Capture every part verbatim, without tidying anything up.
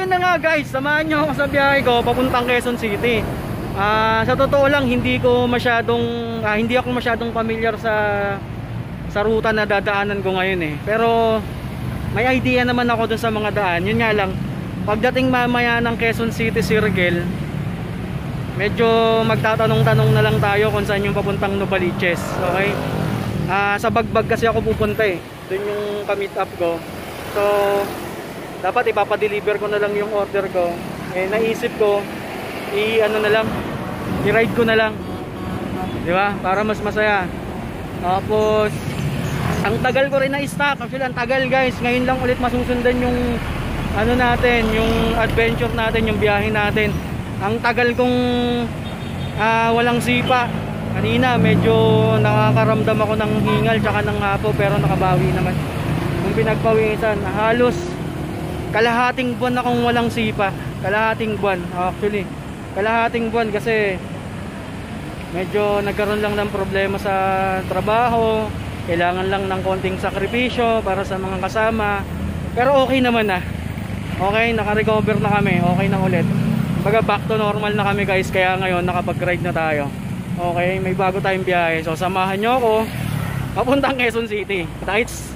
na nga guys, samahan nyo ako sa biyahe ko papuntang Quezon City. Uh, sa totoo lang, hindi ko masyadong uh, hindi ako masyadong familiar sa sa ruta na dadaanan ko ngayon eh. Pero may idea naman ako dun sa mga daan. Yun nga lang, pagdating mamaya ng Quezon City Circle, medyo magtatanong-tanong na lang tayo kung saan yung papuntang Novaliches. Okay? Uh, sa Bagbag kasi ako pupunta eh. Dun yung ka-meet up ko. So dapat ipapadeliver ko na lang yung order ko. Eh naisip ko i-ano na lang, i-ride ko na lang. Di ba? Para mas masaya. Tapos ang tagal ko rin na i-stock. Actually ang tagal guys. Ngayon lang ulit masusundan yung ano natin, yung adventure natin, yung biyahe natin. Ang tagal kong uh, walang sipa. Kanina medyo nakakaramdam ako ng hingal tsaka ng hapo, pero nakabawi naman. Kung pinagpawisan, halos kalahating buwan akong walang sipa. Kalahating buwan actually. Kalahating buwan kasi medyo nagkaroon lang ng problema sa trabaho. Kailangan lang ng konting sakripisyo para sa mga kasama. Pero okay naman na. Okay, naka-recover na kami. Okay na ulit. Baga back to normal na kami guys. Kaya ngayon nakapag-ride na tayo. Okay, may bago tayong biyahe. So samahan nyo ako papuntang Quezon City. Tights.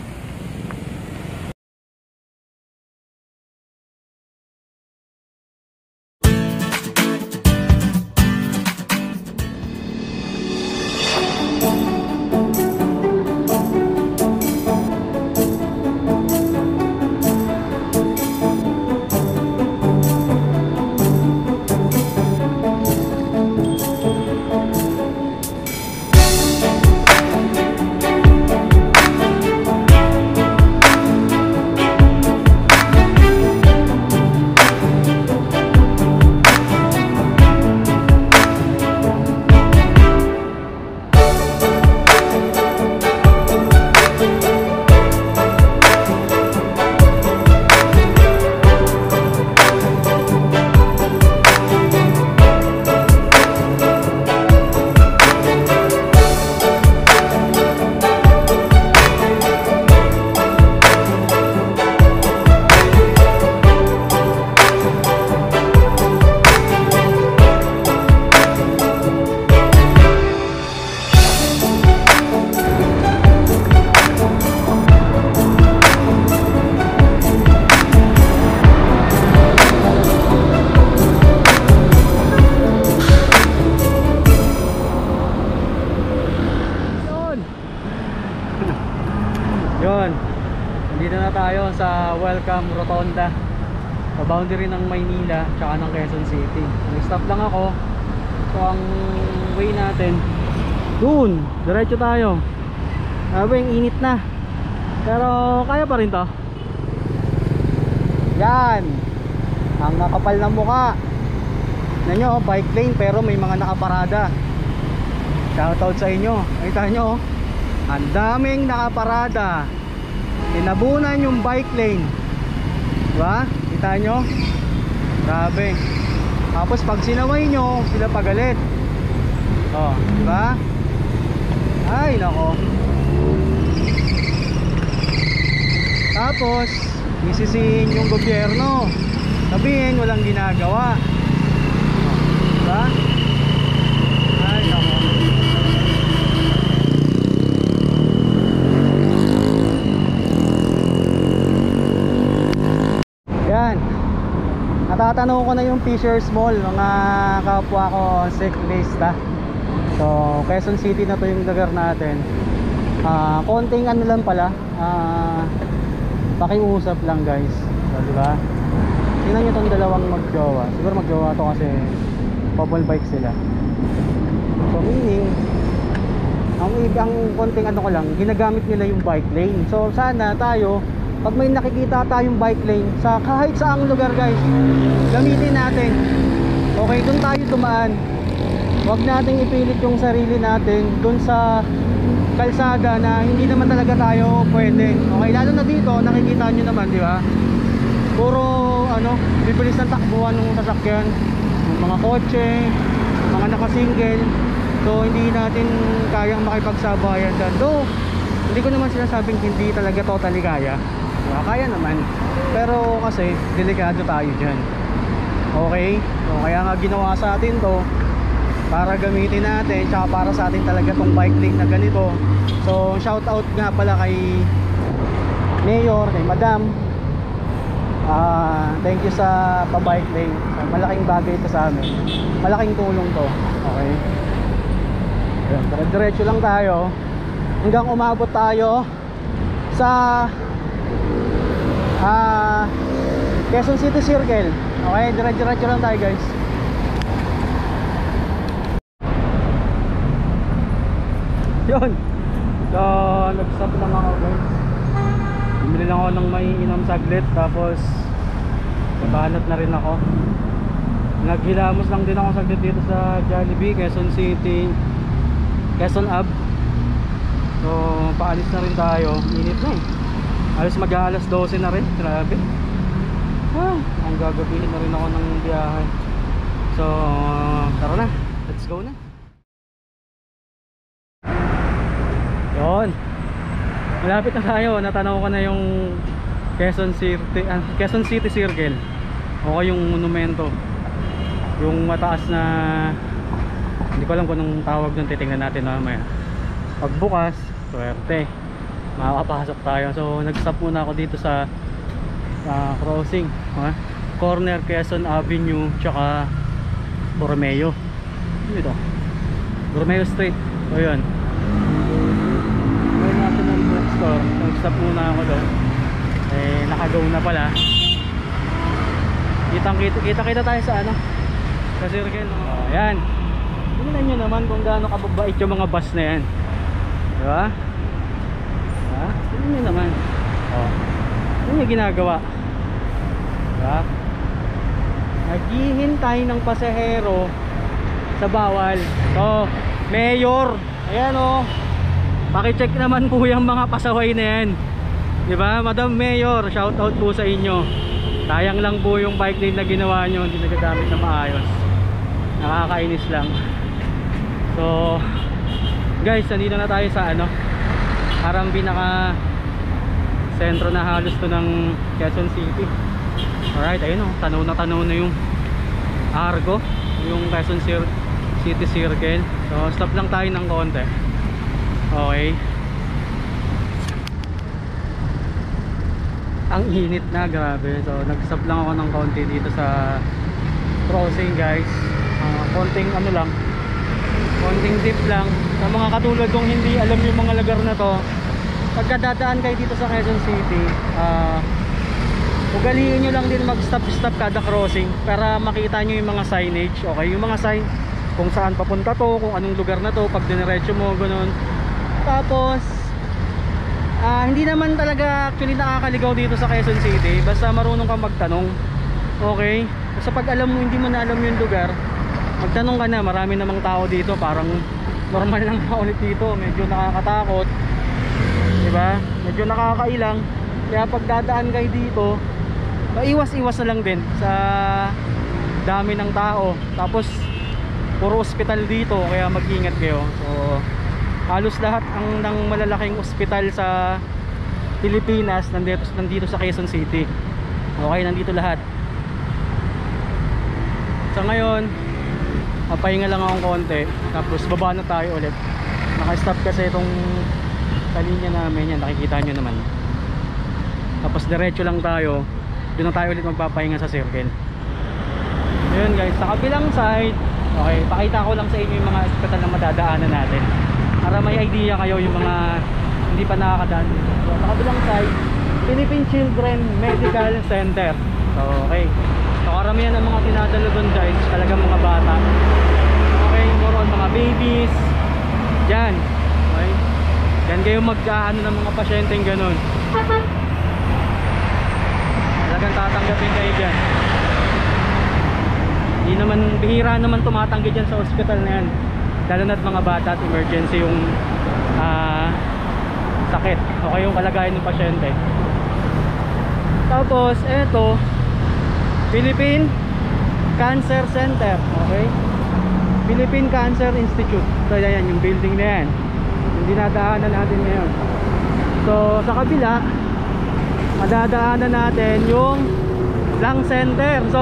Yun, dito na tayo sa Welcome Rotonda, sa boundary ng Maynila tsaka ng Quezon City. Nag-stop lang ako. So ang way natin dun, diretso tayo. Sabi, ang init na, pero kaya pa rin to. Yan, ang nakapal na mukha. Tignan nyo, bike lane pero may mga nakaparada. Shoutout sa inyo. Nakita nyo, ang daming nakaparada. Tinabunan yung bike lane. Diba? Kita nyo? Grabe. Tapos pag sinaway nyo, sila pagalit. Oh, diba? Ay, nako. Tapos isisihin yung gobyerno, sabihin walang ginagawa. Oh, diba? Ay, nako. Yan, natatanong ko na yung Fishers Mall, mga kapwa ko cyclista. So Quezon City na to yung lugar natin. uh, konting ano lang pala, uh, pakiusap lang guys. So diba, tingnan nyo tong dalawang magjowa. Siguro magjowa to kasi bubble bike sila. So meaning ang, ang konting ano ko lang, ginagamit nila yung bike lane. So sana tayo, pag may nakikita tayong bike lane sa kahit saang lugar guys, gamitin natin. Okay, dun tayo dumaan. Huwag nating ipilit yung sarili natin dun sa kalsada na hindi naman talaga tayo pwede. Okay, lalo na dito, nakikita nyo naman, di ba? Puro ano, bibilis ng takbuhan ng sasakyan, mga kotse, mga nakasingle. So hindi natin kayang makipagsabayan dyan. So hindi ko naman sinasabing hindi talaga totally kaya. Diba? Kaya naman. Pero kasi delikado tayo dyan. Okay? So, kaya nga ginawa sa atin to para gamitin natin, tsaka para sa atin talaga tong bike lane na ganito. So shout out nga pala kay Mayor, kay Madam. uh, Thank you sa pa-bike lane. So, malaking bagay ito sa amin. Malaking tulong to. Okay, dire-diretso lang tayo hanggang umabot tayo sa uh, Quezon City Circle. Okay, dire-diretso lang tayo guys. Yun. So nag-stop lang ako guys. Bumili lang ako ng maiinom saglit. Tapos nabanat na rin ako. Naghilamos lang din ako saglit dito sa Jollibee, Quezon City, Quezon Ave. So paalis na rin tayo. Init na eh. Alas mag-aalas dose na rin. Grabe. Ah, ang gagabihin na rin ako ng biyahe. So tara na, let's go na. Yun, malapit na tayo. Natanaw ko na yung Quezon City, ah, Quezon City Circle. O yung monumento, yung mataas na, hindi ko alam kung anong tawag doon. Titingnan natin mamaya. Pagbukas, swerte makakapasok tayo. So nag-stop muna ako dito sa uh, crossing, ha? Corner Quezon Avenue tsaka Borromeo. Dito Borromeo Street. So yun, National Bookstore. Nag-stop muna ako doon. Eh, nakagaw na pala. Kitang kita, kita kita tayo sa ano, sa circle. Oh, yan. Tingnan nyo naman kung gaano kababait yung mga bus na yan. Diba? Diba? Tingnan nyo naman. Oh, yun yung ginagawa. Diba? Naghihintay ng pasahero sa bawal. So, Mayor, ayan o, pakicheck naman po yung mga pasaway na yan. Diba? Madam Mayor, shout out po sa inyo. Sayang lang po yung bike lane na ginawa nyo, hindi nagagamit na maayos. Nakakainis lang. So guys, nandito na tayo sa ano, parang pinaka sentro na halos to ng Quezon City. Alright, ayun o, tanaw na tanaw na yung Argo, yung Quezon City Circle. So stop lang tayo ng konti. Okay, ang init na, grabe. So nag-stop lang ako ng konti dito sa crossing guys. uh, konting ano lang, konting tip lang sa mga katulad kong hindi alam yung mga lugar na to. Pagkadadaan kayo dito sa Quezon City, uh, ugaliin nyo lang din mag stop stop kada crossing para makita nyo yung mga signage. Okay, yung mga sign kung saan papunta to, kung anong lugar na to, pag diniretso mo, ganun. Tapos Uh, hindi naman talaga actually nakakaligaw dito sa Quezon City, basta marunong kang magtanong. Okay? Basta pag alam mo, hindi mo na alam yung lugar, magtanong ka na. Marami namang tao dito, parang normal lang na ulit dito. Medyo nakakatakot, diba? Medyo nakakailang. Kaya pag dadaan kayo dito, iwas-iwas na lang din sa dami ng tao. Tapos puro ospital dito, kaya mag-ingat kayo. So halos lahat ang ng malalaking ospital sa Pilipinas nandito, nandito sa Quezon City. Okay, nandito lahat. So ngayon, papahinga lang akong konti, tapos baba na tayo ulit. Naka-stop kasi itong kalinya namin, yan, nakikita nyo naman. Tapos diretso lang tayo, doon na tayo ulit magpapahinga sa circle. Ayun guys, sa kabilang side, okay, pakita ko lang sa inyo yung mga ospital na madadaanan natin para may idea kayo yung mga hindi pa nakakadaan. So, sa kabilang side, Philippine Children Medical Center. So, okay. So karamihan ng mga tinadalo doon guys, talagang mga bata. Okay, more on mga babies. Diyan. Okay. Diyan kayo mag-aano ng mga pasyenteng ganun. Talagang tatanggapin kayo dyan. Hindi naman, bihira naman tumatanggi dyan sa hospital na yan. Lalo na't mga bata at emergency yung uh, sakit o yung kalagayan ng pasyente. Tapos eto, Philippine Cancer Center. Okay, Philippine Cancer Institute. So yan yung building na yan, yung dinadaanan natin ngayon. So sa kabila, madadaanan natin yung Lang Center. So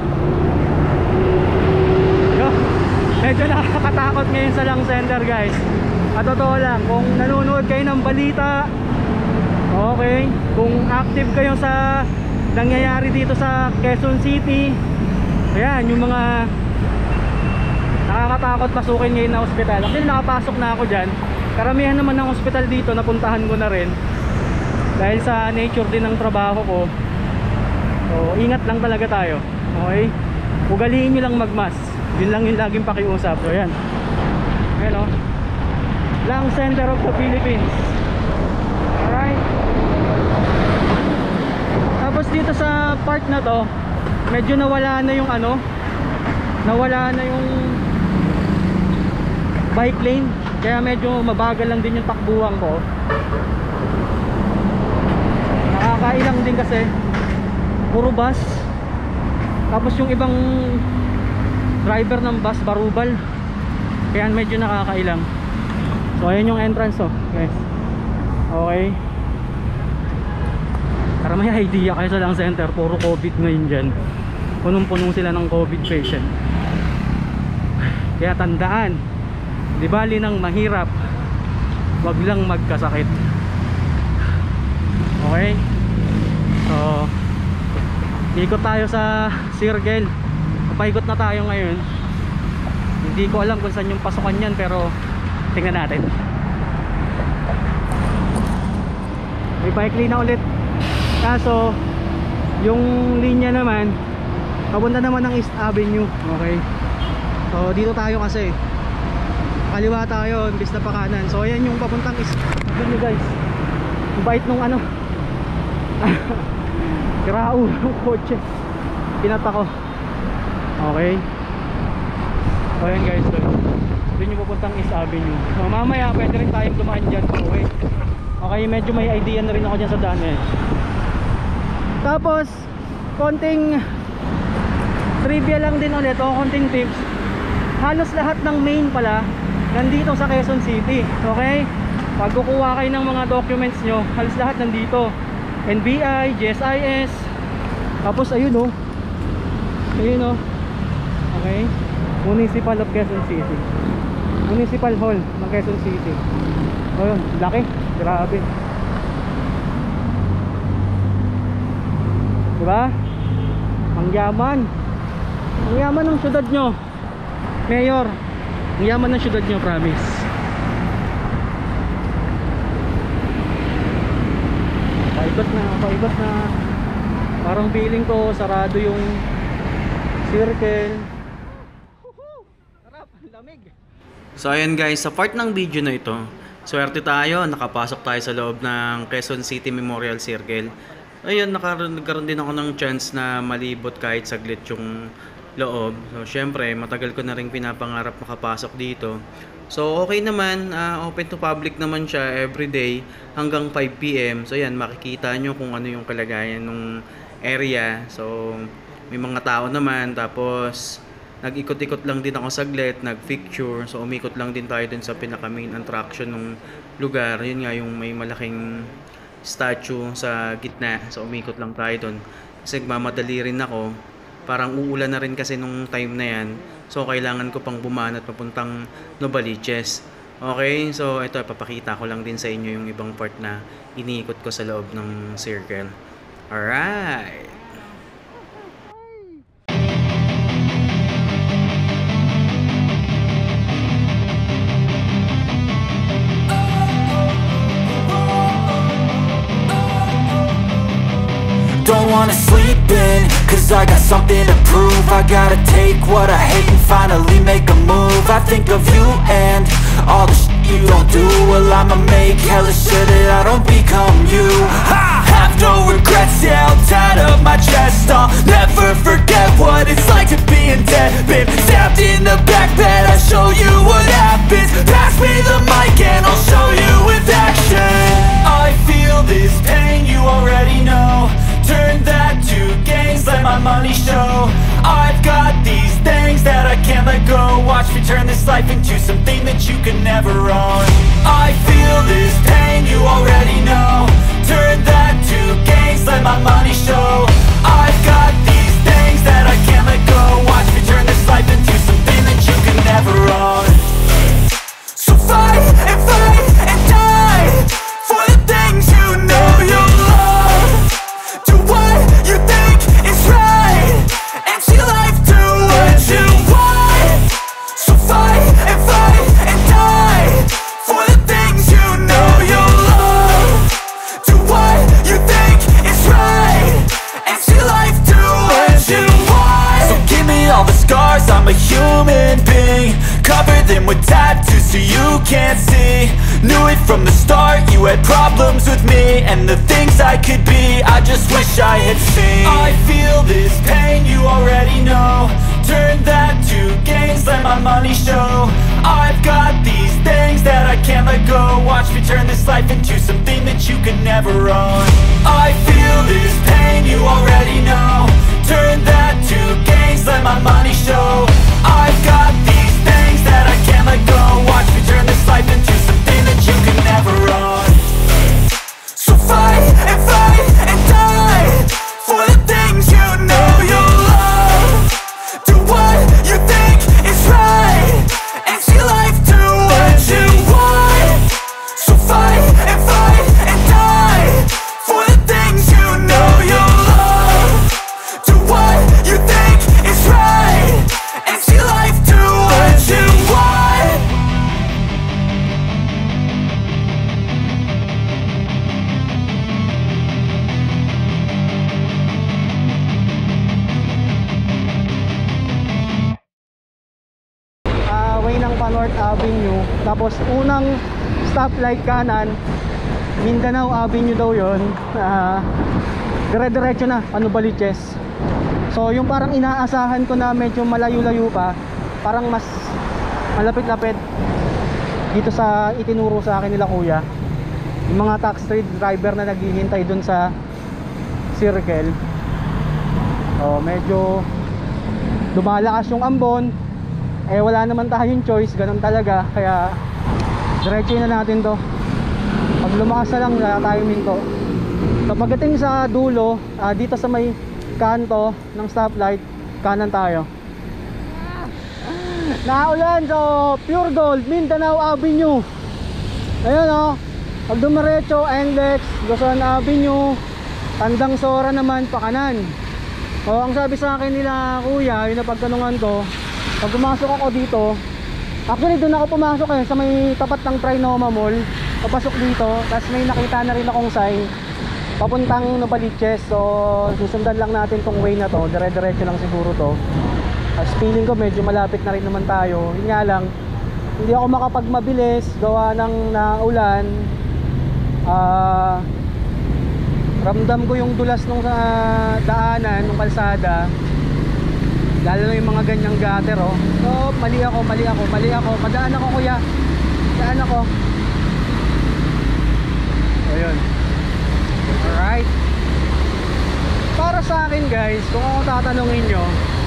yun, medyo nakakatakot ngayon sa Lang Center guys. At totoo lang, kung nanonood kayo ng balita, okay, kung active kayo sa nangyayari dito sa Quezon City, ayan, yung mga nakakatakot pasukin ngayon na ospital. Actually nakapasok na ako dyan. Karamihan naman ng ospital dito napuntahan ko na rin dahil sa nature din ng trabaho ko. So ingat lang talaga tayo, okay? Ugaliin nyo lang magmas, yun lang yung laging pakiusap. So ayan, ayan o, Lang Center of the Philippines. Alright. Tapos dito sa part na to, medyo nawala na yung ano, nawala na yung bike lane, kaya medyo mabagal lang din yung takbuhan ko. Nakakailang din kasi puro bus, tapos yung ibang driver ng bus barubal, kaya medyo nakakailang. So ayan yung entrance oh guys. Okay, para may idea kayo sa Lang Center, puro COVID ngayon dyan, punong-punong sila ng COVID patient. Kaya tandaan, di bali ng mahirap, wag lang magkasakit. Okay, so ikot tayo sa circle. Papaikot na tayo ngayon. Hindi ko alam kung saan yung pasukan yan, pero tingnan natin. May bike lane na ulit, kaso yung linya naman papunta naman ng East Avenue. Okay, so dito tayo kasi kaliwa tayo imbis na pa kanan. So ayan yung papuntang East Avenue guys. Ang bait nung ano kirao ng kotse, pinata ko. Okay, so ayan guys, so doon yung papuntang East Avenue. So mamaya pwede rin tayong dumaan dyan. Okay, okay, medyo may idea na rin ako dyan sa daan eh. Tapos konting trivia lang din ulit o konting tips. Halos lahat ng main pala nandito sa Quezon City. Okay, pag kukuha kayo ng mga documents nyo, halos lahat nandito. N B I, G S I S, tapos ayun oh, ayun oh. Okay, Municipal of Quezon City, Municipal Hall ng Quezon City. Ayun, laki, grabe, diba? Ang yaman, ang yaman ng syudad nyo, Mayor. Ang yaman ng syudad nyo, promise. Paikot na, paikot na. Parang feeling ko sarado yung circle. Sarap, lamig. So ayan guys, sa part ng video na ito, swerte tayo, nakapasok tayo sa loob ng Quezon City Memorial Circle. Ayun, nagkaroon din ako ng chance na malibot kahit saglit yung loob. So syempre, matagal ko na rin pinapangarap makapasok dito. So okay naman, uh, open to public naman siya everyday hanggang five P M So yan, makikita nyo kung ano yung kalagayan ng area. So may mga tao naman, tapos nag-ikot-ikot lang din ako saglit, nag-picture. So umikot lang din tayo dun sa pinaka main attraction ng lugar. Yun nga, yung may malaking statue sa gitna. So umikot lang tayo dun kasi mamadali rin ako. Parang uulan na rin kasi nung time na yan. So kailangan ko pang bumanat papuntang Novaliches. Okay, so ito, papakita ko lang din sa inyo yung ibang part na iniikot ko sa loob ng circle. Alright. Don't wanna sleep in, cause I got something to prove. I gotta take what I hate and finally make a move. I think of you and all the shit you don't do. Well, I'ma make hella sure that I don't become you. I have no regrets, yeah, I'll tie up my chest. I'll never forget what it's like to be in debt. Been stabbed in the back bed, I'll show you what happens. Pass me the mic and I'll show you with action. I feel this pain, you already know. Turn that to gains, let my money show. I've got these things that I can't let go. Watch me turn this life into something that you can never own. I feel this pain, you already know. Turn that to gains, cover them with tattoos so you can't see. Knew it from the start, you had problems with me and the things I could be, I just wish I had seen. I feel this pain, you already know. Turn that to gains, let my money show. I've got these things that I can't let go. Watch me turn this life into something that you could never own. I feel this pain, you already know. Turn that to gains, let my money show. I've got these things that I can't let go. Watch me turn this life into something that you could never own. So fight and fight and die for the things you know you love. Do what you think is right and see life do what you want. So fight and fight and die for the things you know you love. Do what you think is right and see life do what you want. Ah, way ng pa North Avenue. Tapos unang stoplight kanan, Mindanao Avenue daw yun. Ah, dire-diretso na, Panubaliches. So yung parang inaasahan ko na medyo malayo-layo pa, parang mas malapit-lapit dito sa itinuro sa akin nila kuya. Yung mga taxi driver na naghihintay dun sa circle. Oh, medyo lumalakas yung ambon. Eh wala naman tayong choice, ganun talaga. Kaya diretso na natin to. Pag lumakas na lang, wala tayong minto. So pagdating sa dulo, uh, dito sa may kanto ng stoplight, kanan tayo. Naulan, so Pure Gold, Mindanao Avenue. Ayun o, oh. Pag dumiretso, Enlex, Luzon Avenue, Tandang Sora naman, pakanan. O, ang sabi sa akin nila kuya, yung napagtanungan ko, pag pumasok ako dito, actually doon ako pumasok eh, sa may tapat ng Trinoma Mall. Papasok dito, tapos may nakita na rin akong sign papuntang Novaliches. So susundan lang natin tong way na to, dire-diretso lang siguro to. As feeling ko medyo malapit na rin naman tayo. Yun nga lang, hindi ako makapagmabilis gawa ng naulan. uh, Ramdam ko yung dulas nung uh, daanan, nung kalsada, lalo na yung mga ganyang gutter oh. So mali ako, mali ako, mali ako. Madaan ako kuya, daan ako. Ayun. Alright. Para sa akin guys, kung ako tatanungin nyo,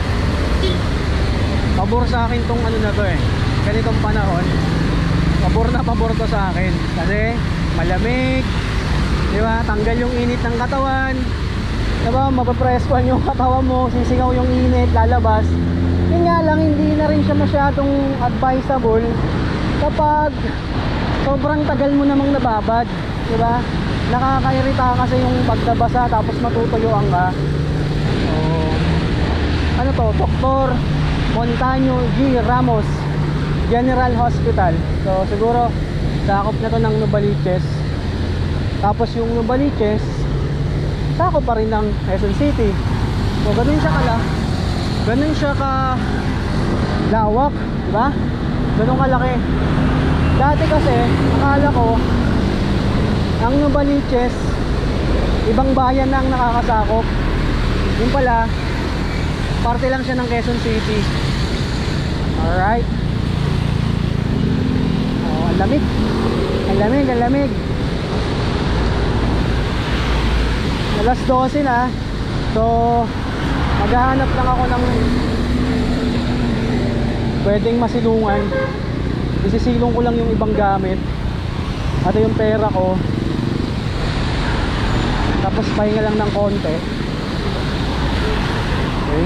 pabor sa akin tong ano na to eh, ganitong panahon. Pabor na pabor to sa akin. Kasi malamig, di ba? Tanggal yung init ng katawan, di ba? Mapapreskuhan yung katawan mo, sisingaw yung init, lalabas. Yun nga lang, hindi na rin siya masyadong advisable kapag sobrang tagal mo namang nababad, di ba? Nakakairita kasi yung pagdabasa tapos matutuyuan ka. So, ano to? Doktor Montaño G. Ramos General Hospital. So siguro sakop na to ng Novaliches. Tapos yung Novaliches sakop pa rin ng Quezon City. So ganun siya kala ganun siya ka lawak, di ba? Ganun kalaki. Dati kasi akala ko ang Novaliches ibang bayan na ang nakakasakop. Yung pala parte lang siya ng Quezon City. Alright. Oh, ang lamig. Ang lamig, ang lamig. Alas dose na. So maghahanap lang ako ng pwedeng masilungan. Isisilong ko lang yung ibang gamit at yung pera ko. Tapos pahinga lang ng konti. Okay.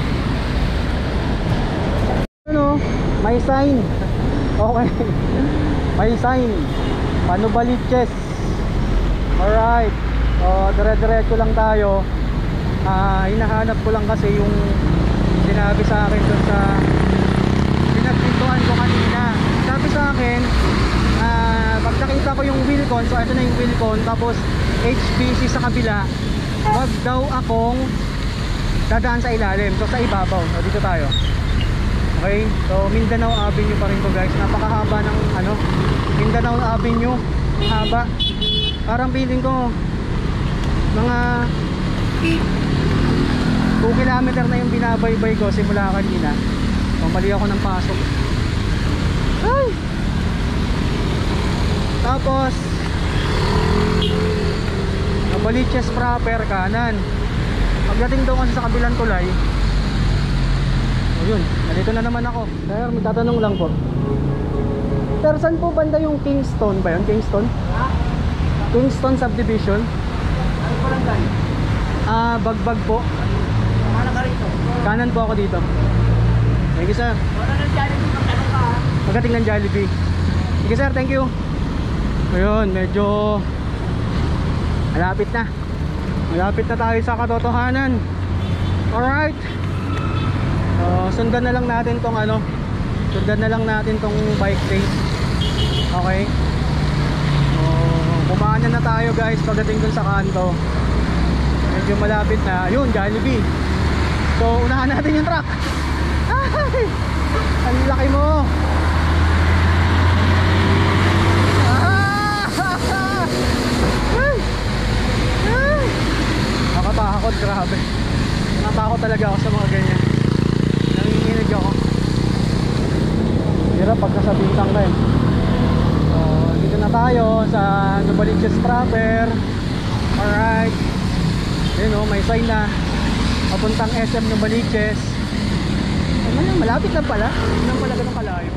Ano? May sign. Okay. May sign. Panubaliches. Alright. O, dire-diretso lang tayo. Ah, hinahanap ko lang kasi yung sinabi sa akin doon sa pinagpintuan ko kanina. Sabi sa akin, ah, pag nakita ko yung Wilcon, so ito na yung Wilcon, tapos H B C sa kabila, wag daw akong dadaan sa ilalim. So sa ibabaw, o, dito tayo. Okay, so Mindanao Avenue pa rin to guys. Napakahaba ng ano, Mindanao Avenue. Haba. Parang feeling ko mga two kilometer na yung binabaybay ko simula kanina. So, mali ako ng pasok. Ay! Tapos Novaliches proper kanan. Pagdating daw kasi sa kabilang tulay, o yun, nandito na naman ako. Sir, may tatanong lang po. Sir, saan po banda yung Kingston ba yun? Kingston? Ha? Kingston Subdivision? Ano po lang tayo? Ah, Bagbag po. Kanan ka rito. Kanan po ako dito. Thank you, sir. Wala ng Jollibee, magtanong ka ha? Pagdating ng Jollibee. Sige sir, thank you. Ayun, medyo malapit na. Malapit na tayo sa katotohanan. Alright. So, sundan na lang natin tong ano, sundan na lang natin tong bike race. Okay. So, kumana na tayo guys pagdating dun sa kanto. Medyo malapit na. Ayun, Jollibee. So, unahan natin yung truck. Ay! Ang laki mo. Ay! Ay! Nakatakot, grabe. Natakot talaga ako sa mga ganyan. Nanginginig ako. Hirap pag nasabitan ka eh. So, dito na tayo sa Novaliches proper. Alright. Yun o, may sign na papuntang S M Novaliches. Ay, malapit lang pala. Hindi lang pala ganun kalayo.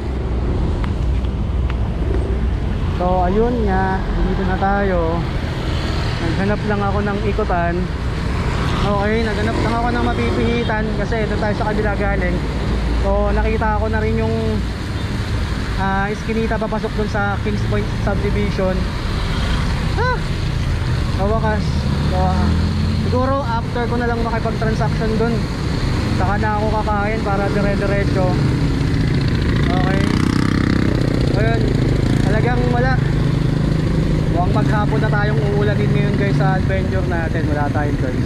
So ayun nga, dito na tayo. Naghanap lang ako ng ikutan. Okay, naghanap lang ako ng mapipihitan kasi doon tayo sa kabila galing. So nakita ko na rin yung uh, iskinita papasok doon sa Kings Point Subdivision. Ah! Kawakas. So uh, siguro after ko na lang makipag-transaction doon, saka na ako kakain para dire-diretso. Okay. Ayun, talagang wala. Mukhang maghapon na tayong uulanin ngayon guys sa adventure natin. Wala tayong choice.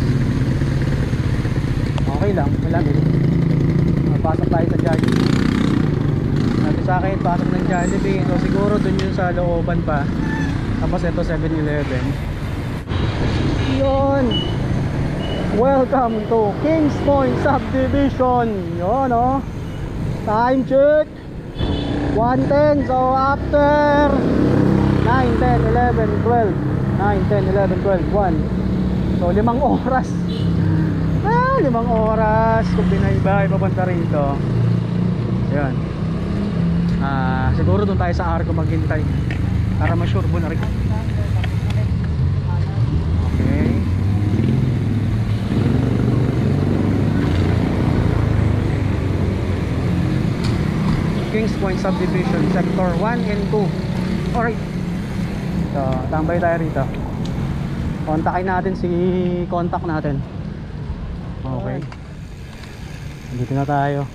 Okay lang, wala din. Pasok tayo sa Jollibee. Sabi sa akin, pasok ng Jollibee. So siguro dun yun sa looban pa. Tapos ito seven eleven. Yun. Welcome to Kings Point Subdivision. Yun o. Time check one ten. So after nine, ten, eleven, twelve nine, ten, eleven, twelve, one. So limang oras. Ah, limang oras kung binaybay papunta rito. Yan. Ah, siguro doon tayo sa Arco maghintay para ma-sure mo na rin. Okay. Kings Point Subdivision Sector one and two. Alright. So, tambay tayo rito. Kontakin natin si contact natin. Okay. Dito na tayo.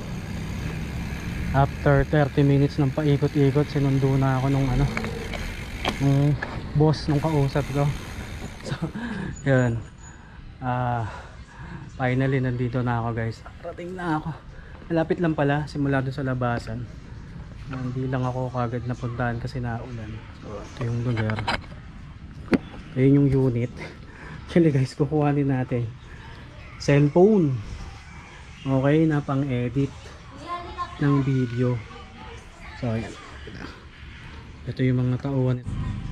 After thirty minutes ng paikot-ikot, sinundo na ako nung ano, nung boss nung kausap ko. So, yun. Ah, uh, finally nandito na ako, guys. Rating na ako. Malapit lang pala simula doon sa labasan. Hindi lang ako kagad napuntahan kasi naulan. So ito yung lugar. Ayun yung unit. Actually guys, kukuhanin natin cellphone. Okay, na pang edit ng video. So ayan. Ito yung mga tauhan.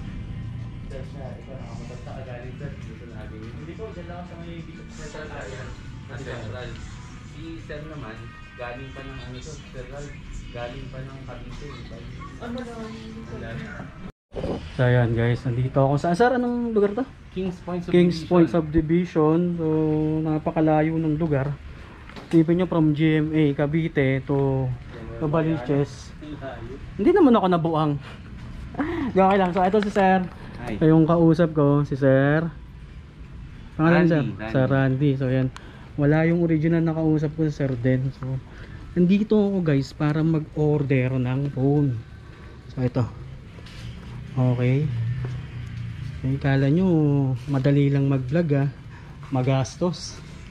Hindi ko dyan lang sa may central. Si Sir naman galing pa ng ano to, Central. Galing pa ng Cavite. Ano na? So ayan guys, nandito ako sa sir, anong lugar to? Kings Point Subdivision. Kings Point Subdivision. So napakalayo ng lugar. Tipin nyo from G M A Cavite to Novaliches. Hindi naman ako nabuang. Okay lang. So ito si sir. Hi. Yung kausap ko si sir. Pangalan sir? Randy. Sir Randy. So ayan. Wala yung original na kausap ko si sir din. So nandito ako guys para mag-order ng phone. So ito. Okay. Eh, kala nyo madali lang mag-vlog ah. Magastos.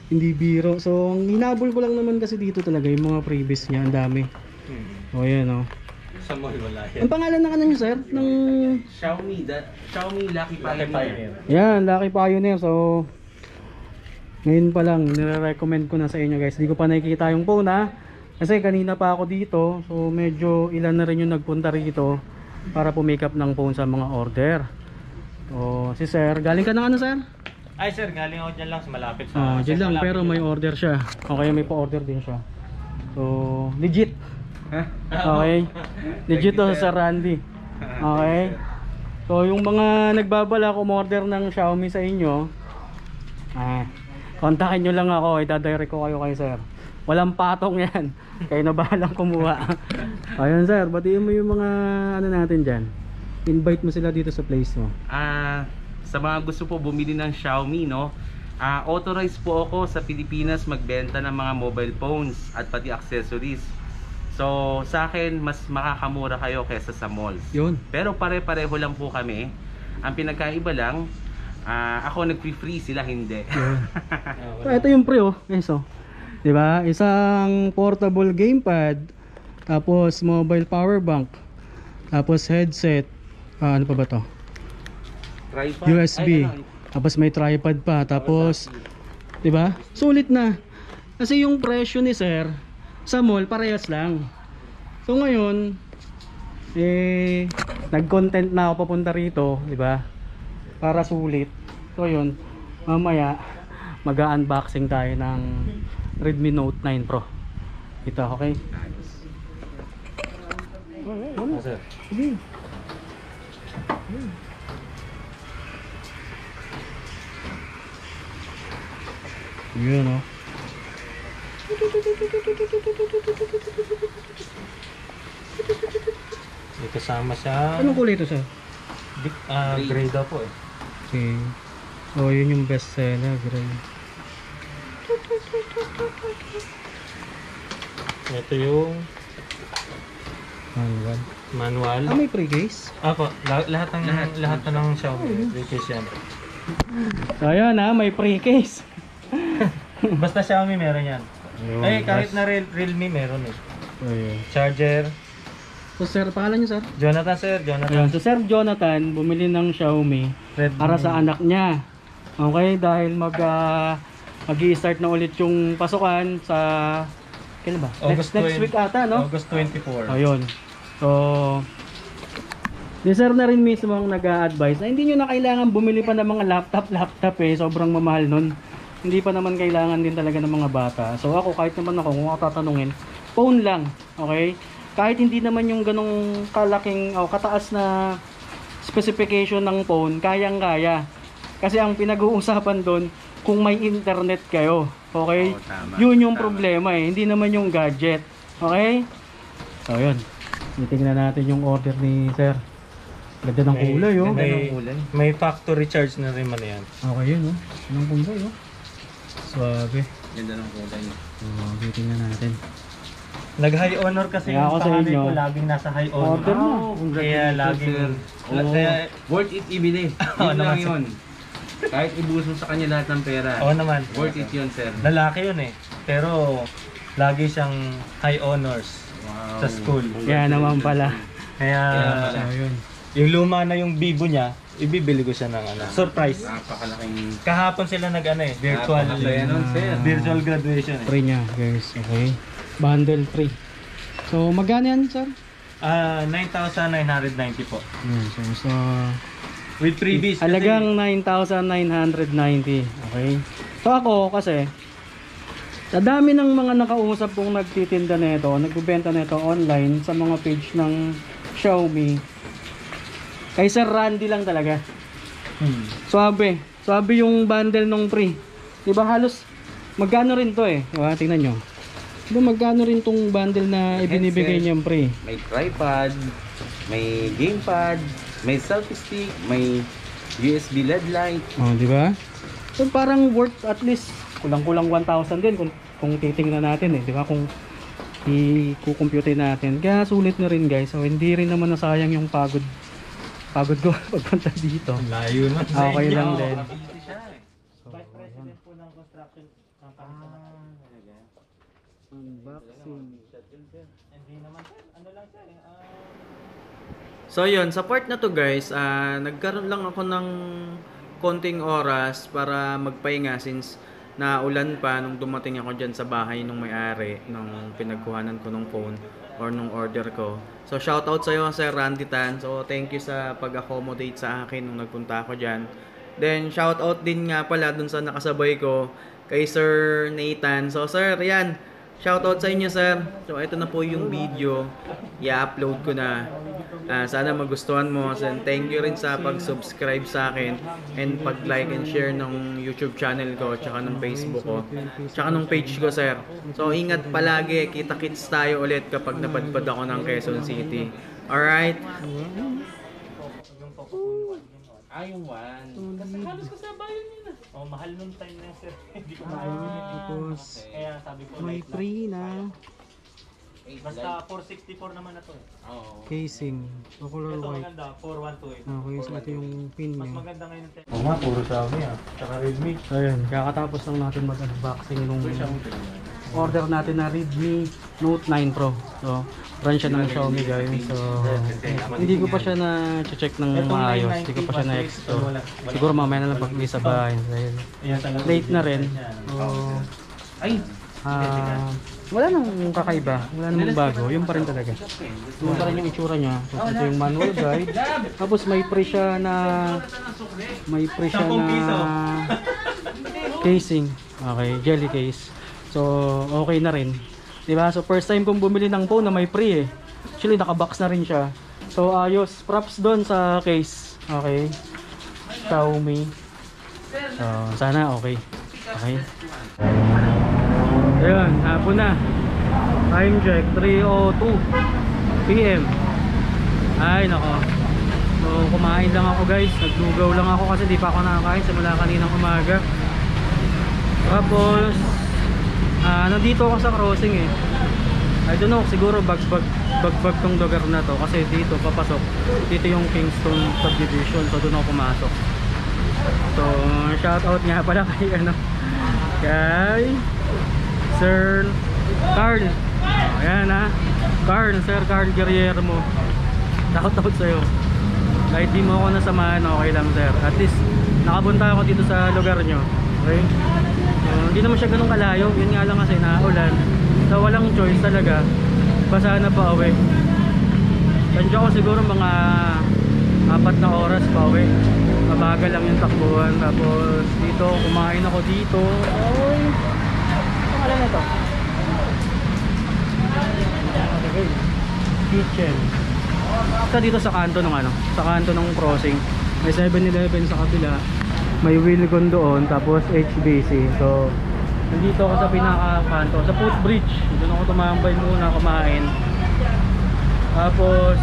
Hindi biro. So, ang hinabol ko lang naman kasi dito talaga yung mga previous niya, ang dami. Hmm. O yan o. Sa mall wala yan. Ang pangalan ng ano nyo sir? Ng... Xiaomi, da, Xiaomi Lucky Pioneer. Yan, Lucky Pioneer. So, ngayon pa lang, nire-recommend ko na sa inyo guys. Hindi ko pa nakikita yung phone ha. Kasi kanina pa ako dito. So, medyo ilan na rin yung nagpunta rito para pumick up ng phone sa mga order. O, si sir, galing ka ng ano sir? Ay sir, galing ako dyan lang sa malapit sa... Ah, dyan lang, malapit pero dyan may lang. order siya. Okay, may pa-order din siya. So, legit. Ha? Okay. Legit to sa Randy. Okay. So, yung mga nagbabala umorder ng Xiaomi sa inyo, ah, kontakin nyo lang ako, itadirect ko kayo kay sir. Walang patong yan. Kayo na bahalang kumuha. Ayun sir, batiin mo yung mga ano natin dyan. Invite mo sila dito sa place mo. Ah, sa mga gusto po bumili ng Xiaomi, no? Ah, authorized po ako sa Pilipinas magbenta ng mga mobile phones at pati accessories. So, sa akin mas makakamura kayo kaysa sa malls. Yun. Pero pare-pareho lang po kami. Ang pinagkaiba lang, ah, ako nag-free, sila hindi. Yun. So, ito yung pre oh. Guys oh. 'Di ba? Isang portable gamepad, tapos mobile power bank, tapos headset, ah, ano pa ba 'to? Tripod? U S B. Ay, ano, Tapos may tripod pa, tapos 'di ba? Sulit na. Kasi yung presyo ni sir sa mall parehas lang. So ngayon eh nag-content na ako papunta rito, 'di ba? Para sulit. So yun, mamaya mag-unboxing tayo ng Redmi Note nine Pro. Ito, okay? Ah, sir. Sige. Yun oh. May kasama siya. Anong kulay ito sir? Di- ah, gray daw po eh. Okay. Oh, yun yung best seller, gray. Ito yung Manual. manual. Ah, may pre-case? Ako, la- lahat ng lahat, lahat na ng Xiaomi, may case yan. So, ayun ha, may pre-case. Basta Xiaomi meron yan. Ayun, Eh, kahit bas- na Real, Realme meron eh. Ayun. Charger. So, sir, pangalan niyo, sir? Jonathan sir, Ayun, Jonathan. so Sir Jonathan bumili ng Xiaomi Redmi. para sa anak niya. Okay, dahil mag uh, mag-i-start na ulit yung pasukan sa kailan ba? August next, next twenty week ata, no? August twenty-four. Ayun. So, si sir na rin mismo ang nag-a-advise na hindi nyo na kailangan bumili pa ng mga laptop, laptop eh. Sobrang mamahal nun. Hindi pa naman kailangan din talaga ng mga bata. So ako, kahit naman ako, kung ako tatanungin, phone lang. Okay? Kahit hindi naman yung ganong kalaking o kataas na specification ng phone, kayang-kaya. Kasi ang pinag-uusapan doon, kung may internet kayo. Okay? Oo, tama. Yun yung Tama. problema eh. Hindi naman yung gadget. Okay? So yun. Titingnan natin yung order ni sir. Ganda ng May- kulay oh. May, may factory charge na rin man yan. Okay yun oh. Anong kulay oh. Suabe. Ganda ng kulay. Oh, titingnan natin. Nag-high honor kasi Kaya yung ako sa panganay inyo, ko, laging nasa high honor. order na. Kaya laging... Oh, Kaya, worth it ibili. Oo Yun lang naman, yun. Kahit ibuhos mo sa kanya lahat ng pera. oo naman. Worth it yun, sir. Lalaki yun eh. Pero lagi siyang high honors Wow. sa school. Kaya naman pala. Kaya, Kaya pala. So yun. yung luma na yung Vivo niya, ibibili ko siya ng ano, surprise. Napakalaking... Kahapon sila nag ano eh, virtual Napakasaya nun, sir. virtual graduation eh. Free niya guys. Okay. Bundle free. So magkano yan sir? Ah, nine thousand nine hundred ninety po. Yan. So, so With freebies. kasi- halagang nine thousand nine hundred ninety. Okay. So ako kasi sa dami ng mga nakausap kong nagtitinda nito, nagbebenta nito online sa mga page ng Xiaomi. Kay Sir Randy lang talaga. Hmm. Swabe. Swabe yung bundle nung free. 'Di ba halos magkano rin 'to eh. Diba? Tingnan nyo. Diba magkano rin tong bundle na ibinibigay niyang free? May tripod, may gamepad, may selfie stick, may U S B L E D light. Oh, 'di ba? So parang worth at least kulang-kulang one thousand din kung kung titingnan natin eh, 'di ba? Kung i-compute natin. Kaya sulit na rin, guys. So hindi rin naman nasayang yung pagod pagod ko pagpunta dito. Layo na. Okay lang din. Vice President po ng construction company. Unboxing. Hindi naman sir, ano lang siya eh. ah, So yun, sa part na to guys, ah, nagkaroon lang ako ng konting oras para magpahinga since naulan pa nung dumating ako dyan sa bahay nung may-ari nung pinagkuhanan ko ng phone or nung order ko. So shoutout sa iyo Sir Randy Tan. So thank you sa pag-accommodate sa akin nung nagpunta ako dyan. Then shoutout din nga pala dun sa nakasabay ko kay Sir Nathan. So sir, yan. Shoutout sa inyo sir. So ito na po yung video. I-upload ko na. Uh, sana magustuhan mo. And thank you rin sa pag-subscribe sa akin and pag-like and share ng YouTube channel ko tsaka ng Facebook ko tsaka ng page ko sir. So ingat palagi. Kita-kits tayo ulit kapag napadpad ako ng Quezon City. Alright? yung papapunuan yun. Ah, yung one. Kasi halos kasabayan yun ah. Oh, mahal nung time na yun, sir. Hindi ko Ah, makakabili. tapos Kaya sabi ko may light lang. free na Eight Basta light. four sixty-four naman na to eh. Oo. casing. O color Ito white. maganda, four one two eight. Okay, so ito yung pin Mas niya. maganda ngayon ang time. Oo nga, puro Xiaomi ah. Tsaka Redmi. Ayun, kakatapos lang natin mag-unboxing nung order natin na Redmi Note nine Pro. So, brand siya ng Xiaomi guys. So, hindi ko pa siya na-check ng maayos. Hindi ko pa siya na-explore. Siguro mamaya na lang pag sa bahay. Dahil late na rin. So, Ay! ah, wala nang kakaiba. Wala namang bago. Yung pa rin talaga. Yung pa rin yung itsura niya. So, ito yung manual guide. Tapos may pre siya na may pre siya na casing. Okay, jelly case. So, okay na rin. Diba? So, first time kong bumili ng phone na may pre eh. Actually, nakabox na rin siya. So, ayos. Props doon sa case. Okay. Xiaomi. So, sana okay. Okay. Ayun, hapon na. Time check, three oh two p m Ay, nako. So, kumain lang ako guys. Naglugaw lang ako kasi di pa ako nakakain simula kaninang umaga. Tapos, ah, nandito ako sa crossing eh. I don't know, siguro bagbag bagbag tong lugar na to kasi dito papasok. Dito yung Kingston subdivision, so doon ako pumasok. So, shout out nga pala kay ano, kay Sir Carl. Oh, ayan ha. Carl, Sir Carl Guerrero. Shout out sa'yo. Kahit di mo ako nasamahan, okay lang sir. At least, nakapunta ako dito sa lugar nyo. Okay? Uh, hindi naman siya ganun kalayo. Yun nga lang kasi naulan. So walang choice talaga. Basa na pa uwi. Tansya ko siguro mga apat na oras pa uwi. Mabagal lang yung takbuhan. Tapos dito, kumain ako dito. Oy! Ang alam na ito? Okay. Kitchen. Ito dito sa kanto ng ano, sa kanto ng crossing. May seven eleven sa kabila. May Wilcon doon, tapos H B C. So, nandito ako sa pinaka-kanto, sa footbridge. Doon ako tumambay muna, kumain. Tapos,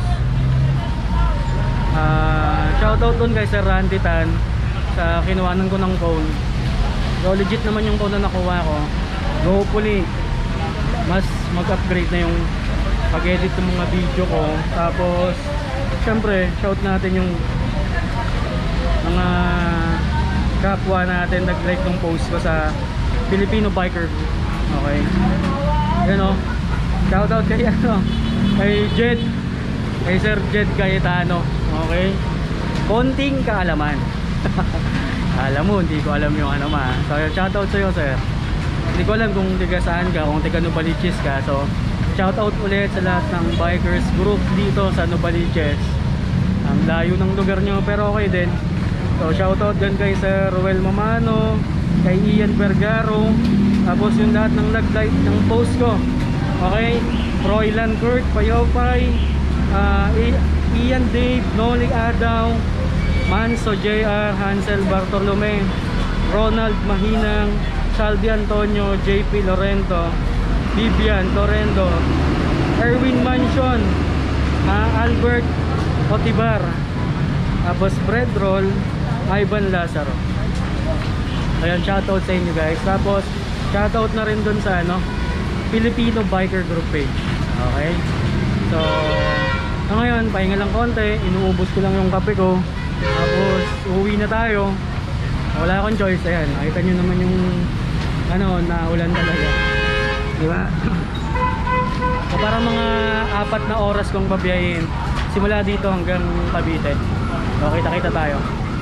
uh, shoutout doon kay Sir Randy Tan sa kinuhanan ko ng phone. So, legit naman yung phone na nakuha ko. Hopefully, mas mag-upgrade na yung pag-edit ng mga video ko. Tapos, syempre, shout natin yung mga kapwa natin nag-like ng post ko sa Filipino Biker. Okay. Yan o. Shoutout kay ano, kay Jed, kay Sir Jed Cayetano. Okay. Konting kaalaman. Alam mo, hindi ko alam yung ano ma. So, shoutout sa'yo sir. Hindi ko alam kung tiga saan ka, kung tiga Novaliches ka. So, shoutout ulit sa lahat ng bikers group dito sa Novaliches. Ang layo ng lugar nyo pero okay din. So shoutout dyan kay Sir Ruel Mamano, kay Ian Vergaro, tapos yung lahat ng nag-like ng post ko. Okay, Roylan Kurt, Payopay, uh, Ian Dave, Nolik Adaw, Manso J R, Hansel Bartolome, Ronald Mahinang, Salvi Antonio, J P Lorento, Vivian Torrendo, Erwin Mansion, uh, Albert Otibar, tapos Bread Roll, Ivan Lazaro. Ayan, shoutout sa inyo guys. Tapos shoutout na rin dun sa ano, Filipino Biker Group page. Okay. So so ngayon, pahinga lang konti. Inuubos ko lang yung kape ko. Tapos uuwi na tayo. Wala akong choice. Ayan, nakita nyo naman yung ano, naulan talaga. Di ba? So, parang mga apat na oras kong babiyahin simula dito hanggang Cavite. So, kita-kita tayo.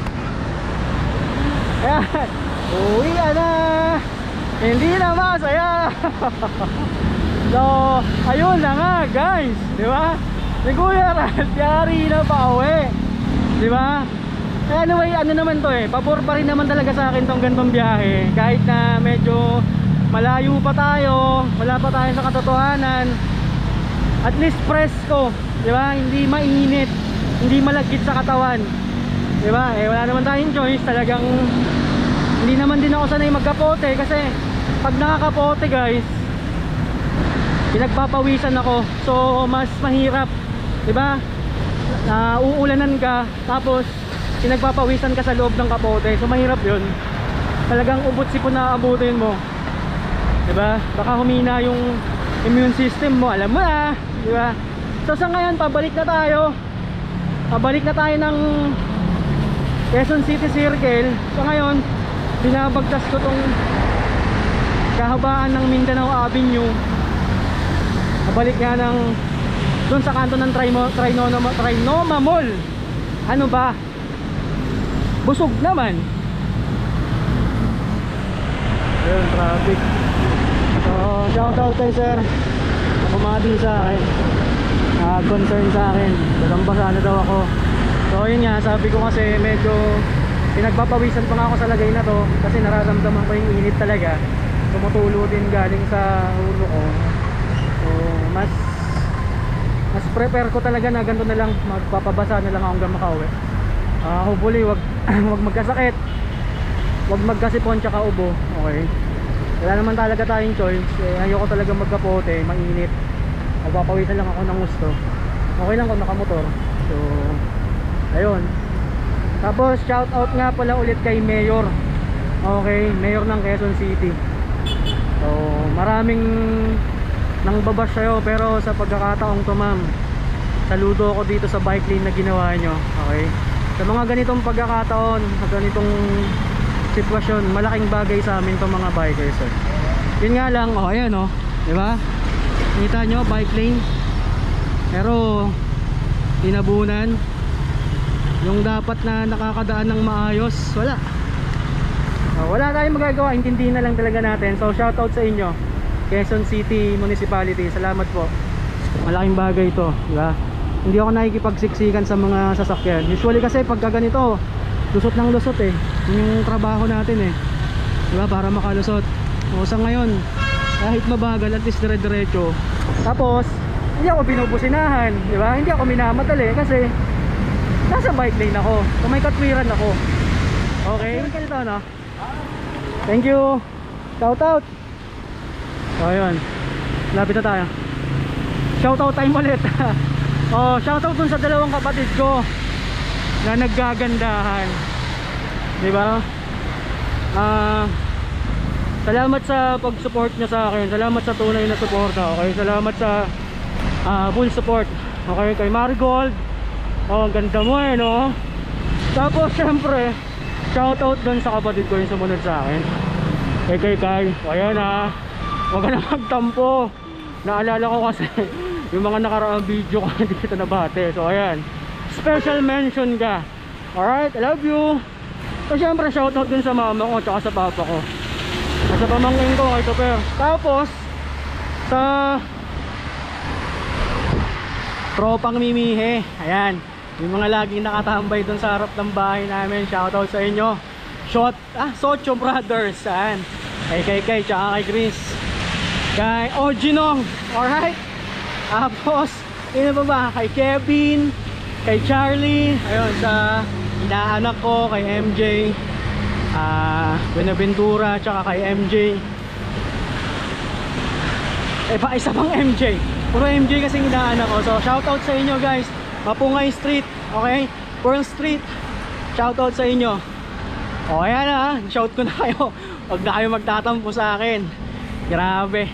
Ayan, uwi na, hindi na masaya. So, ayun na nga guys, di ba? Si Kuya Rat, yari na pa uwi, di ba? Anyway, ano naman to eh, pabor pa rin naman talaga sa akin tong gantong biyahe. Kahit na medyo malayo pa tayo, wala pa tayo sa katotohanan, at least presko, di ba? Hindi mainit, hindi malagkit sa katawan, di ba? Eh wala naman tayong choice, talagang hindi naman din ako sanay magkapote kasi pag nakakapote guys, pinagpapawisan ako, so mas mahirap, di ba? Uh, uulanan ka, tapos pinagpapawisan ka sa loob ng kapote, so mahirap yun. Talagang ubot sipon na abutin mo, di ba? Baka humina yung immune system mo, alam mo na, di ba? So sa ngayon, pabalik na tayo, pabalik na tayo ng Quezon City Circle. So ngayon, binabagtas ko tong kahabaan ng Mindanao Avenue, pabalik nga ng doon sa kanto ng Trinoma, Trinoma, Trinoma Mall. Ano ba? Busog naman. Ayun, traffic. So, shout out kay sir, pumati sa akin, uh, concern sa akin, dalambasa na daw ako. So yun nga, sabi ko kasi medyo pinagpapawisan pa nga ako sa lagay na to kasi nararamdaman ko yung init talaga, tumutulo din galing sa ulo ko. So mas mas prepare ko talaga na ganito na lang, magpapabasa na lang ako hanggang makauwi. uh, hopefully wag, wag magkasakit, wag magkasipon tsaka ubo. Okay, wala naman talaga tayong choice eh, ayoko talaga magkapote, mainit, magpapawisan lang ako ng gusto. Okay lang kung nakamotor. So ayun, tapos shout out nga pala ulit kay Mayor. Okay, Mayor ng Quezon City. So maraming nang babash sa'yo, pero sa pagkakataong to ma'am, saludo ako dito sa bike lane na ginawa nyo. Okay, sa mga ganitong pagkakataon, sa ganitong sitwasyon, malaking bagay sa amin tong mga bikers eh. Yun nga lang, oh ayan oh, diba? Kita nyo, bike lane, pero tinabunan yung dapat na nakakadaan ng maayos, wala. Oh, wala tayong magagawa, intindihin na lang talaga natin. So shout out sa inyo, Quezon City Municipality, salamat po. Malaking bagay ito, diba? Hindi ako nakikipagsiksikan sa mga sasakyan. Usually kasi pagka ganito, lusot ng lusot eh. Yun yung trabaho natin eh, diba? Para makalusot. O sa ngayon, kahit mabagal, at least dire-diretso. Tapos, hindi ako binubusinahan, diba? Hindi ako minamadali kasi nasa bike lane ako, so may katwiran ako. Okay, ganito no? Thank you, shout out. So ayun, lapit na tayo. Shoutout time ulit. Oh, shoutout dun sa dalawang kapatid ko na naggagandahan, di ba? Ah, salamat sa pag-support niya sa akin. Salamat sa tunay na suporta. Okay, salamat sa uh, full support. Okay, kay Marigold. Oh, ang ganda mo eh, no? Tapos syempre, shoutout dun sa kapatid ko yung sumunod sa akin. Kay kay kay. Ayan ah. Huwag ka na magtampo. Naalala ko kasi yung mga nakaraang video ko dito na bate. So ayan, special mention ka. Alright, I love you. So syempre shoutout din sa mama ko at sa papa ko, at sa pamangkin ko kay Topper. Tapos sa tropang mimihe, ayan, yung mga laging nakatambay dun sa harap ng bahay namin, shoutout sa inyo. Shot, ah, Socho Brothers, ayan, kay kay kay tsaka kay Chris, kay Oginong, alright. Tapos yun ba ba, kay Kevin, kay Charlie, ayun, sa inaanak ko, kay M J, ah, Buenaventura, tsaka kay M J, eh pa isa pang M J, puro M J kasi inaanak ko. So shoutout sa inyo guys, Mapungay Street, okay, Pearl Street, shoutout sa inyo. O ayan na, shout ko na kayo, huwag na kayo magtatampo sa akin, grabe.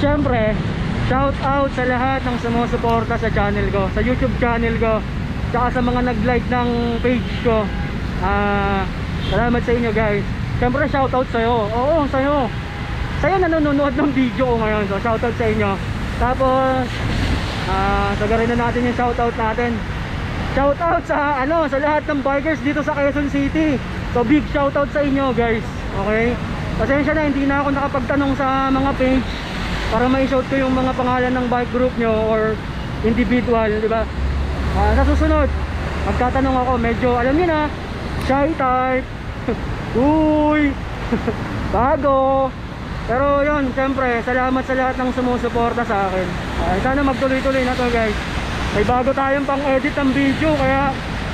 syempre, shout out sa lahat ng sumusuporta sa channel ko, sa YouTube channel ko, tsaka sa mga nag-like ng page ko. Ah, salamat sa inyo guys. Syempre shout out sa'yo. Oo, sa'yo. Sa'yo nanonood ng video ko ngayon. So shout out sa inyo. Tapos ah, sagarin na natin yung shout out natin. Shout out sa ano, sa lahat ng bikers dito sa Quezon City. So big shout out sa inyo guys. Okay? Pasensya na, hindi na ako nakapagtanong sa mga page para ma-shout ko yung mga pangalan ng bike group nyo or individual, di ba? Uh, sa susunod, magtatanong ako, medyo alam niyo na, shy type. Uy, bago. Pero yun, siyempre, salamat sa lahat ng sumusuporta sa akin. Uh, sana magtuloy-tuloy na to guys. May bago tayong pang edit ng video, kaya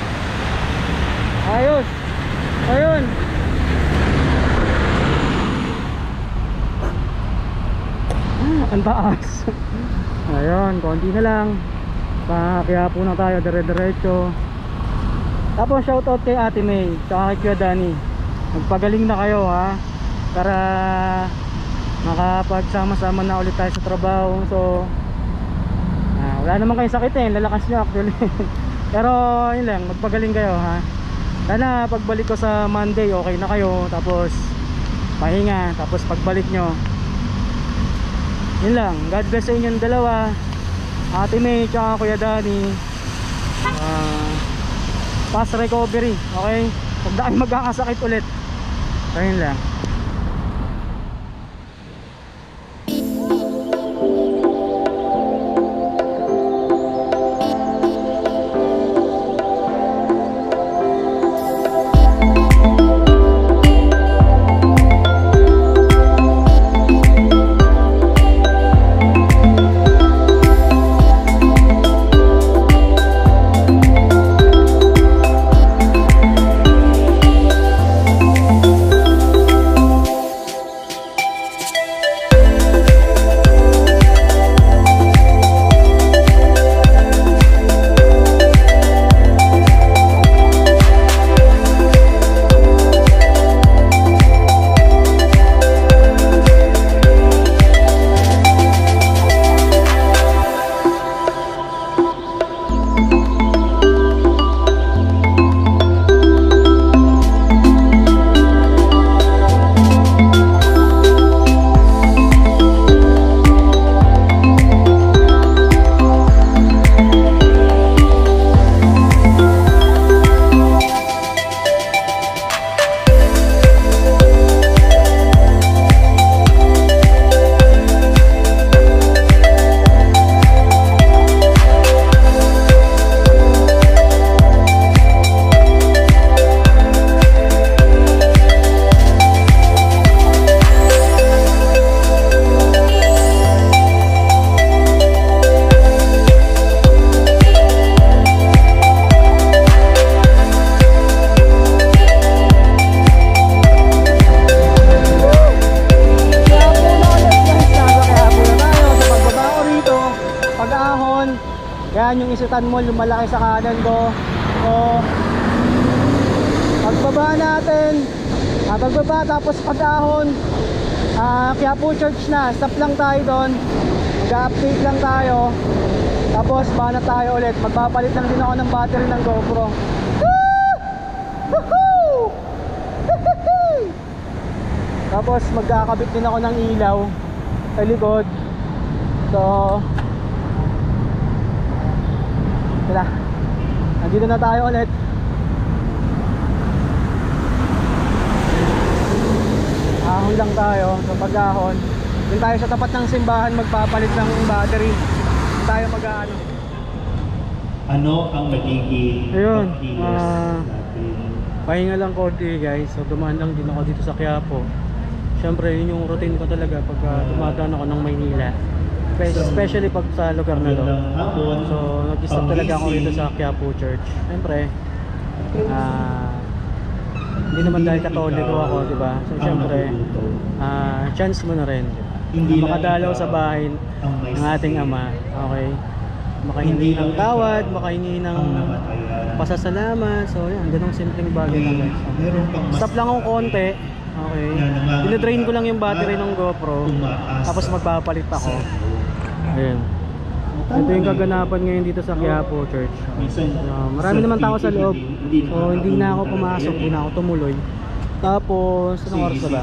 ayos. Ayun. Ang taas. Ayun, konti na lang. Kaya po na tayo dire-diretso. Tapos shoutout kay Ate May tsaka kay Kuya Danny. Magpagaling na kayo ha, para makapagsama-sama na ulit tayo sa trabaho. So ah, wala naman kayong sakit eh, lalakas nyo actually. Pero yun lang, magpagaling kayo ha. Sana pagbalik ko sa Monday okay na kayo. Tapos pahinga, tapos pagbalik nyo, yun lang, God bless sa inyong dalawa, Ate May tsaka Kuya Danny. uh, Fast recovery, okay? Huwag na kayo magkakasakit ulit. So yun lang. Yan yung Isitan Mall, yung malaki sa kanan ko. So pagbaba natin, ah, pagbaba tapos pag-ahon, ah, Quiapo Church na, stop lang tayo doon, mag-update lang tayo. Tapos bana tayo ulit, magpapalit lang din ako ng battery ng GoPro. Tapos magkakabit din ako ng ilaw sa likod. So tara, nandito na tayo ulit. Ahon lang tayo. So pag-ahon, dun tayo sa tapat ng simbahan magpapalit ng battery. Dun tayo mag-ano. Ano ang magiging ayun, pagkilos ah, natin? pahinga lang konti guys. So dumaan lang din ako dito sa Quiapo. Siyempre yun yung routine ko talaga pag uh, dumadaan ako ng Maynila, especially pag sa lugar na to. So nag-stop talaga ako dito sa Quiapo Church. Siyempre uh, hindi naman dahil Katoliko ako, diba? So siyempre uh, chance mo na rin na makadalaw sa bahay ng ating Ama. Okay, makahingi ng tawad, makahingi ng pasasalamat. So yan, ganong simpleng bagay lang guys. So, stop lang akong konti Okay. Dinadrain ko lang yung battery ng GoPro. Tapos magpapalit ako. Ayun. Ito yung kaganapan ngayon dito sa Quiapo Church. Uh, marami naman tao sa loob. So hindi na ako pumasok, hindi na ako tumuloy. Tapos, anong oras na ba?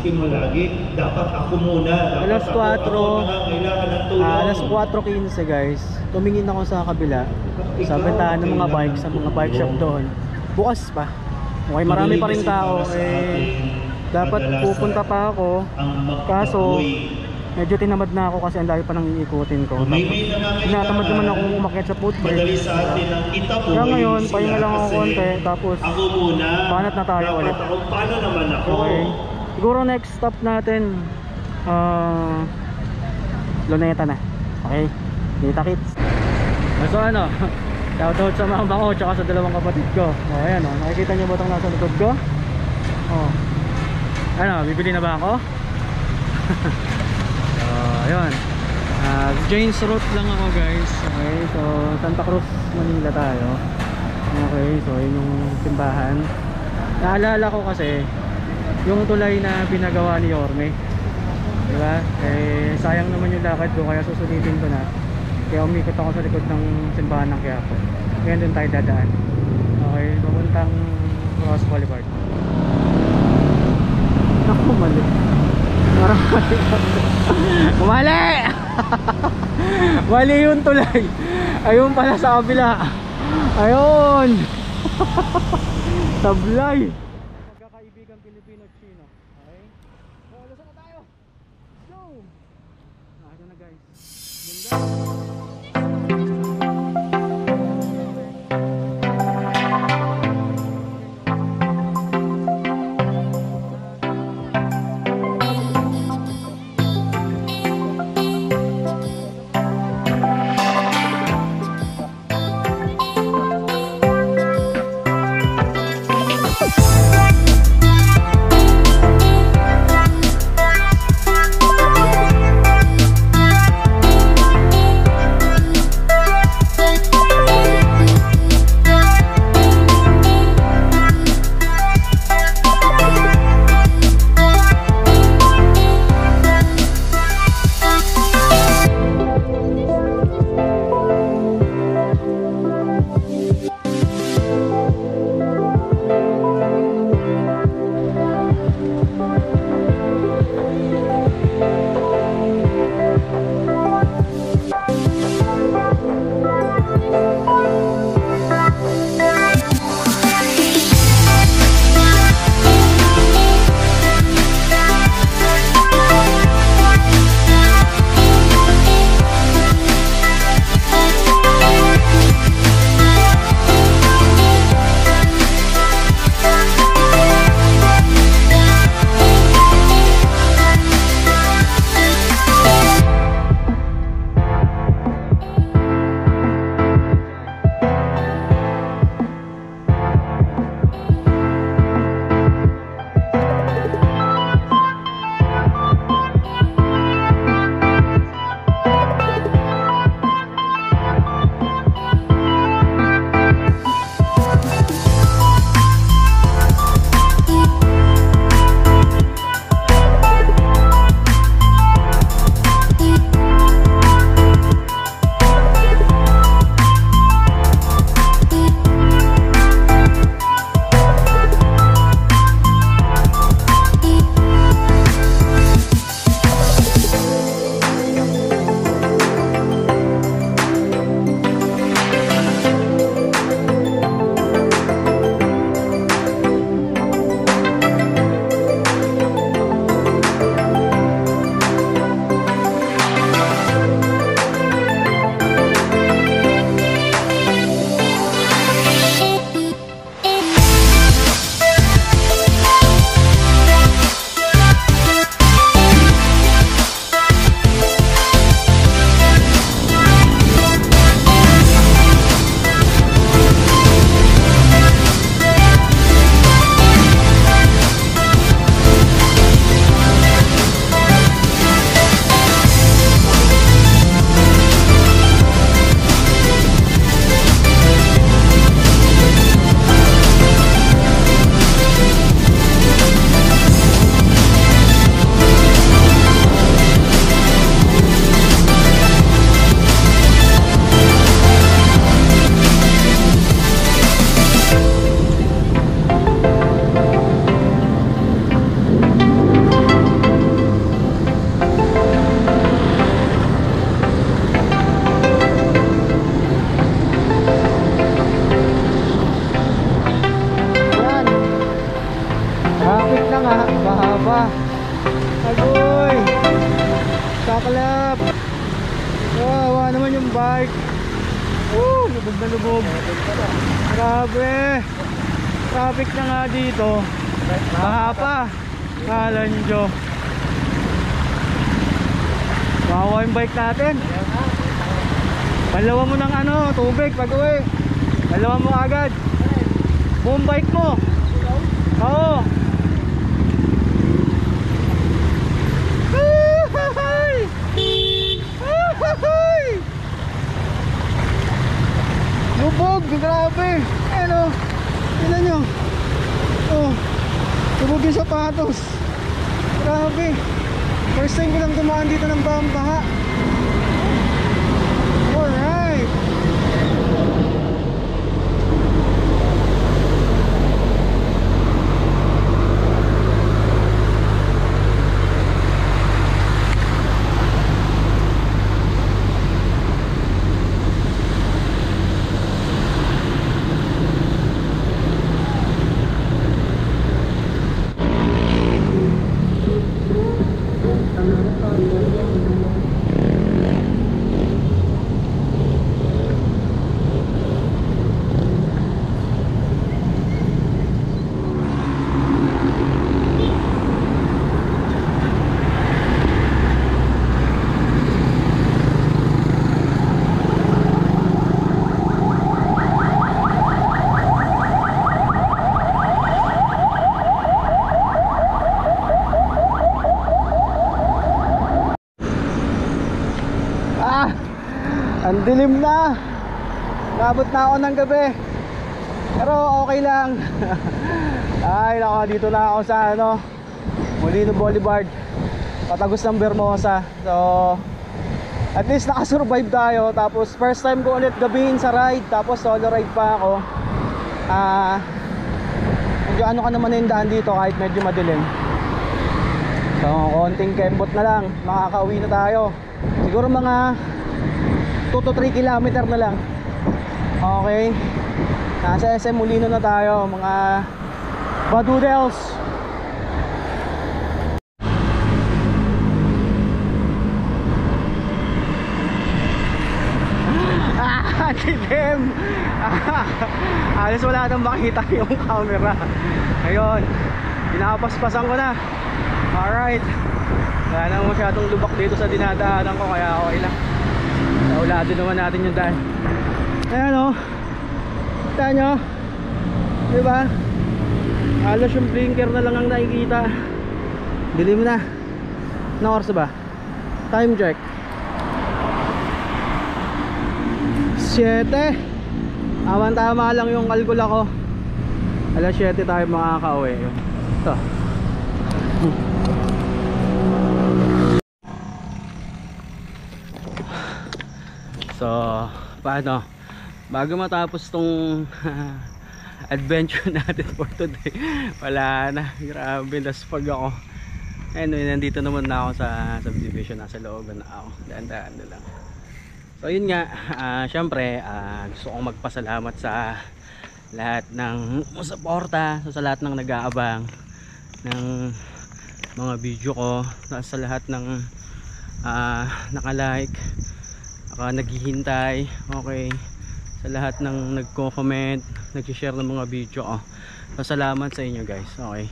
Alas kwatro. Uh, alas kwatro quince guys. Tumingin ako sa kabila. Sa bentahan ng mga bike, sa mga bike shop doon. Bukas pa. Okay, marami pa rin tao. Eh, dapat pupunta pa ako. Kaso, medyo tinamad na ako kasi ang layo pa nang iikutin ko. Tinatamad naman ako umakyat sa footbridge. Kaya ngayon, pahinga lang ako konti. Tapos, panat na tayo ulit. Okay. Siguro next stop natin, uh, Luneta na. Okay. Kita kits. So ano, shoutout sa mama ko tsaka sa dalawang kapatid ko. O ayan o, nakikita niyo ba itong nasa likod ko? O, ano, bibili na ba ako? Ayun, uh, James Route lang ako guys. Okay, so Santa Cruz, Manila tayo. Okay, so yun yung simbahan. Naalala ko kasi yung tulay na pinagawa ni Yorme, diba? Eh, sayang naman yung lakad ko, kaya susulitin ko na. Kaya umikot ako sa likod ng simbahan ng Quiapo. Ngayon doon tayo dadaan. Okay, papuntang Ross Boulevard. Naku, mali. Mali! Mali yung tulay. Ayun pala sa kabila. Ayun. Tablay. Magkakaibigan Pilipino-Chino. Okay? So, lusa na tayo. Go! Nakita na guys. Ganda. bike. Woo! Lubog na lubog. Grabe. Traffic na nga dito. Baha pa. Kalanjo. Bawa yung bike natin. Dalawa mo ng ano, tubig pag uwi. Dalawa mo agad. Buong bike mo. Oo. Lubog, grabe. Ano? Tignan nyo. Oh, lubog yung sapatos. Grabe. First time ko lang dumaan dito ng baha. Alright. Ang dilim na. Nabot na ako ng gabi. Pero okay lang. Ay nako, dito na ako sa ano, Molino Boulevard, patagos ng Bermosa. So at least nakasurvive tayo. Tapos first time ko ulit gabihin sa ride. Tapos solo ride pa ako. Ah, medyo ano ka naman na yung daan dito kahit medyo madilim. So konting kembot na lang, makakauwi na tayo. Siguro mga two to three kilometer na lang. Okay. Nasa S M Molino na tayo, mga badoodles. Ah, dilim. Alas wala nang makita yung camera. Ayun, pinapaspasan ko na. Alright. Wala nang masyadong lubak dito sa dinadaanan ko, kaya okay lang. Naulado naman natin yung daan. Ayan o, kita nyo, diba? Halos yung blinker na lang ang nakikita. Dilim na. Na oras ba? Time check siyete. Awan tama lang yung kalkula ko. Alas siyete tayo makakauwi. Ito. So, paano? Bago matapos tong adventure natin for today, wala na. Grabe, naspag ako. Anyway, nandito naman na ako sa subdivision. Nasa looban na ako. Daan-daan na lang. So, yun nga. Uh, Siyempre, uh, gusto kong magpasalamat sa lahat ng suporta, sa lahat ng nag-aabang ng mga video ko, sa lahat ng uh, naka-like, naka naghihintay, okay, sa lahat ng nagko-comment, nag-share ng mga video ko. So, salamat sa inyo guys. Okay.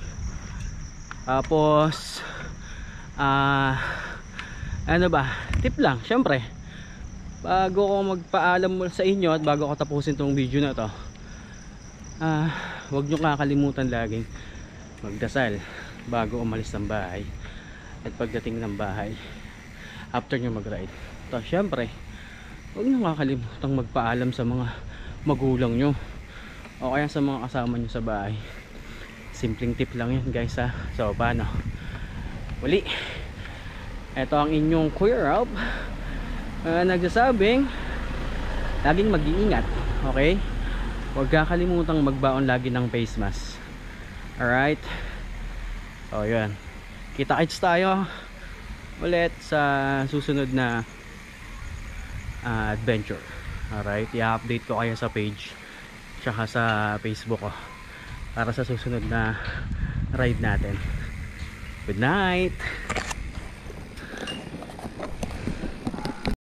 Tapos ah uh, ano ba, tip lang, syempre bago ko magpaalam sa inyo at bago ko tapusin tong video na to, ah uh, huwag nyo kakalimutan laging magdasal bago umalis ng bahay at pagdating ng bahay after nyo mag-ride. So, syempre huwag nyo kakalimutan magpaalam sa mga magulang nyo o kaya sa mga kasama nyo sa bahay. Simpleng tip lang yun guys ha. So paano? Uli, ito ang inyong Kuya Rob, uh, nagsasabing laging mag-iingat, okay? Huwag kakalimutan magbaon lagi ng face mask. Alright? So yun, kita-kits tayo ulit sa susunod na Uh, adventure. Alright, i-update ko kayo sa page tsaka sa Facebook ko para sa susunod na ride natin. Good night.